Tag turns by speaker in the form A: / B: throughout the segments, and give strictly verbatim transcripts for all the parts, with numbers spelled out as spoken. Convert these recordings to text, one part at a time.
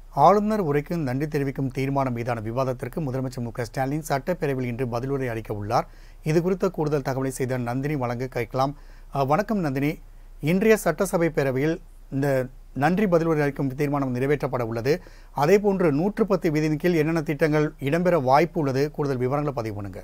A: ஆளுநர் உரைக்கு நன்றி தெரிவிக்கும் தீர்மானம் மீதான விவாதத்திற்கு முதலமைச்சர் மு க ஸ்டாலின் சட்டப்பேரவையில் இன்று பதிலுரை அளிக்க உள்ளார். இது குறித்த கூடுதல் தகவலை செய்த நந்தினி வழங்க கேட்கலாம். வணக்கம் நந்தினி, இன்றைய சட்டசபை பேரவையில் இந்த நன்றி பதிலுரை அளிக்கும் தீர்மானம் நிறைவேற்றப்பட உள்ளது. அதேபோன்று நூற்று பத்து விதியின் கீழ் என்னென்ன திட்டங்கள் இடம்பெற வாய்ப்பு உள்ளது? கூடுதல் விவரங்களை பதிவு பண்ணுங்க.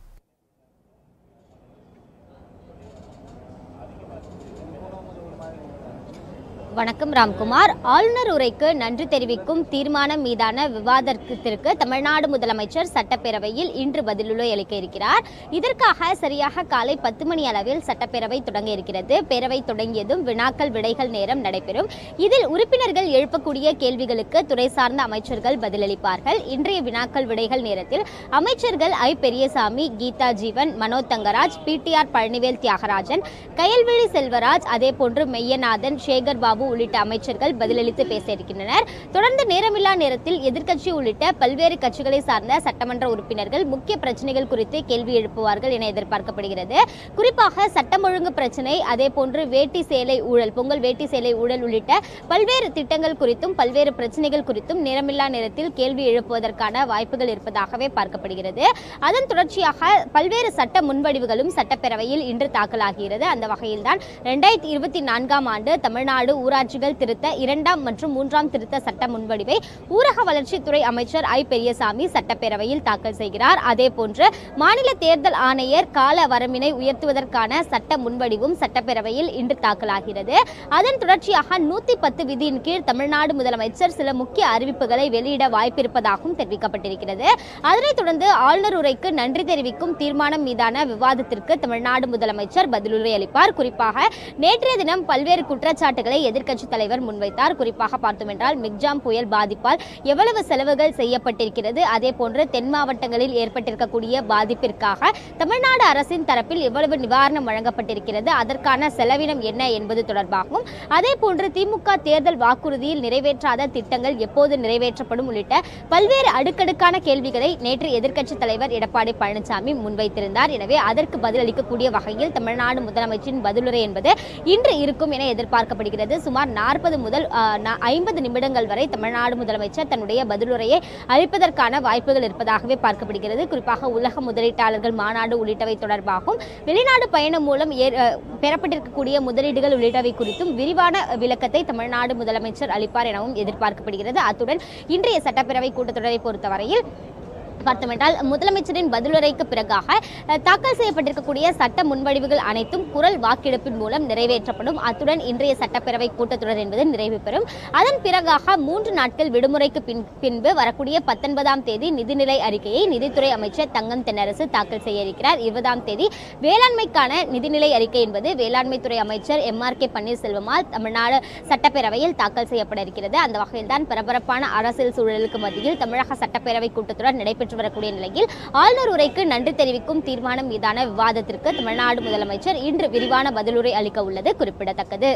B: வணக்கம் ராம்குமார். ஆளுநர் உரைக்கு நன்றி தெரிவிக்கும் தீர்மானம் மீதான விவாதத்திற்கு தமிழ்நாடு முதலமைச்சர் சட்டப்பேரவையில் இன்று பதிலுரை அளிக்க இருக்கிறார். இதற்காக சரியாக காலை பத்து மணி அளவில் சட்டப்பேரவை தொடங்க இருக்கிறது. பேரவை தொடங்கியதும் வினாக்கள் விடைகள் நேரம் நடைபெறும். இதில் உறுப்பினர்கள் எழுப்பக்கூடிய கேள்விகளுக்கு துறை சார்ந்த அமைச்சர்கள் பதிலளிப்பார்கள். இன்றைய வினாக்கள் விடைகள் நேரத்தில் அமைச்சர்கள் I Periyasamy, Geetha Jeevan, Mano Thangaraj, P T R Palanivel Thiagarajan, Kayalvizhi Selvaraj, அதேபோன்று மெய்யநாதன், சேகர் பாபு உள்ளிட்ட அமைச்சர்கள் பதிலளித்து பேச இருக்கின்றனர். தொடர்ந்து நேரமில்லா நேரத்தில் எதிர்க்கட்சி உள்ளிட்ட பல்வேறு கட்சிகளை சார்ந்த சட்டமன்ற உறுப்பினர்கள் முக்கிய பிரச்சனைகள் குறித்து கேள்வி எழுப்புவார்கள் என எதிர்பார்க்கப்படுகிறது. குறிப்பாக சட்டம் ஒழுங்கு பிரச்சனை, அதேபோன்று வேட்டி சேலை ஊழல், பொங்கல் வேட்டி சேலை ஊழல் உள்ளிட்ட பல்வேறு திட்டங்கள் குறித்தும் பல்வேறு பிரச்சனைகள் குறித்தும் நேரமில்லா நேரத்தில் கேள்வி எழுப்புவதற்கான வாய்ப்புகள் இருப்பதாகவே பார்க்கப்படுகிறது. அதன் தொடர்ச்சியாக பல்வேறு சட்ட முன்வடிவுகளும் சட்டப்பேரவையில் இன்று தாக்கலாகிறது. அந்த வகையில்தான் இரண்டாயிரத்தி இருபத்தி நான்காம் ஆண்டு தமிழ்நாடு ஊராட்சிகள் திருத்த இரண்டாம் மற்றும் மூன்றாம் திருத்த சட்ட முன்வடிவை ஊரக வளர்ச்சித்துறை அமைச்சர் ஐ பெரியசாமி சட்டப்பேரவையில் தாக்கல் செய்கிறார். அதேபோன்று மாநில தேர்தல் ஆணையர் கால வரம்பினை உயர்த்துவதற்கான சட்ட முன்வடிவும் சட்டப்பேரவையில் இன்று தாக்கலாகிறது. அதன் தொடர்ச்சியாக நூத்தி பத்து விதியின் கீழ் தமிழ்நாடு முதலமைச்சர் சில முக்கிய அறிவிப்புகளை வெளியிட வாய்ப்பிருப்பதாகவும் தெரிவிக்கப்பட்டிருக்கிறது. அதனைத் தொடர்ந்து ஆளுநர் உரைக்கு நன்றி தெரிவிக்கும் தீர்மானம் மீதான விவாதத்திற்கு தமிழ்நாடு முதலமைச்சர் பதிலுரை அளிப்பார். குறிப்பாக நேற்றைய தினம் பல்வேறு குற்றச்சாட்டுகளை எதிர்க்கட்சி தலைவர் முன்வைத்தார். குறிப்பாக பார்த்தோம் என்றால் மிக்ஜாம் புயல் பாதிப்பால் எவ்வளவு செலவுகள் செய்யப்பட்டிருக்கிறது, அதே போன்று தென் மாவட்டங்களில் ஏற்பட்டிருக்கக்கூடிய பாதிப்பிற்காக தமிழ்நாடு அரசின் தரப்பில் எவ்வளவு நிவாரணம் வழங்கப்பட்டிருக்கிறது, அதற்கான செலவினம் என்ன என்பது தொடர்பாகவும், அதே போன்று திமுக தேர்தல் வாக்குறுதியில் நிறைவேற்றாத திட்டங்கள் எப்போது நிறைவேற்றப்படும் உள்ளிட்ட பல்வேறு அடுக்கடுக்கான கேள்விகளை நேற்று எதிர்க்கட்சி தலைவர் எடப்பாடி பழனிசாமி முன்வைத்திருந்தார். எனவே அதற்கு பதிலளிக்கக்கூடிய வகையில் தமிழ்நாடு முதலமைச்சரின் பதிலுரை என்பது இன்று இருக்கும் என எதிர்பார்க்கப்படுகிறது. சுமார் நாற்பது முதல் ஐம்பது நிமிடங்கள் வரை தமிழ்நாடு முதலமைச்சர் தன்னுடைய பதிலுரையை அளிப்பதற்கான வாய்ப்புகள் இருப்பதாகவே பார்க்கப்படுகிறது. குறிப்பாக உலக முதலீட்டாளர்கள் மாநாடு உள்ளிட்டவை தொடர்பாகவும், வெளிநாடு பயணம் மூலம் பெறப்பட்டிருக்கக்கூடிய முதலீடுகள் உள்ளிட்டவை குறித்தும் விரிவான விளக்கத்தை தமிழ்நாடு முதலமைச்சர் அளிப்பார் எனவும் எதிர்பார்க்கப்படுகிறது. அத்துடன் இன்றைய சட்டப்பேரவை கூட்டத்தொடரை பொறுத்தவரையில் பார்த்தோமென்றால் முதலமைச்சரின் பதிலுரைக்கு பிறகாக தாக்கல் செய்யப்பட்டிருக்கக்கூடிய சட்ட முன்வடிவுகள் அனைத்தும் குரல் வாக்கெடுப்பின் மூலம் நிறைவேற்றப்படும். அத்துடன் இன்றைய சட்டப்பேரவை கூட்டத்தொடர் என்பது நிறைவு பெறும். அதன் பிறகாக மூன்று நாட்கள் விடுமுறைக்கு பின் பின்பு வரக்கூடிய பத்தொன்பதாம் தேதி நிதிநிலை அறிக்கையை நிதித்துறை அமைச்சர் தங்கம் தென்னரசு தாக்கல் செய்ய இருக்கிறார். இருபதாம் தேதி வேளாண்மைக்கான நிதிநிலை அறிக்கை என்பது வேளாண்மைத்துறை அமைச்சர் எம் ஆர் கே பன்னீர்செல்வமால் தமிழ்நாடு சட்டப்பேரவையில் தாக்கல் செய்யப்பட இருக்கிறது. அந்த வகையில் தான் பரபரப்பான அரசியல் சூழலுக்கு மத்தியில் தமிழக சட்டப்பேரவை கூட்டத்தொடர் நடைபெற்று வரக்கூடிய நிலையில் ஆளுநர் உரைக்கு நன்றி தெரிவிக்கும் தீர்மானம் மீதான விவாதத்திற்கு தமிழ்நாடு முதலமைச்சர் இன்று விரிவான பதிலுரை அளிக்க உள்ளது குறிப்பிடத்தக்கது.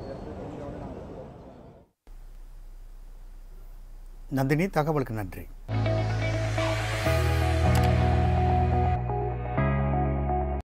A: நந்தினி, தகவலுக்கு நன்றி.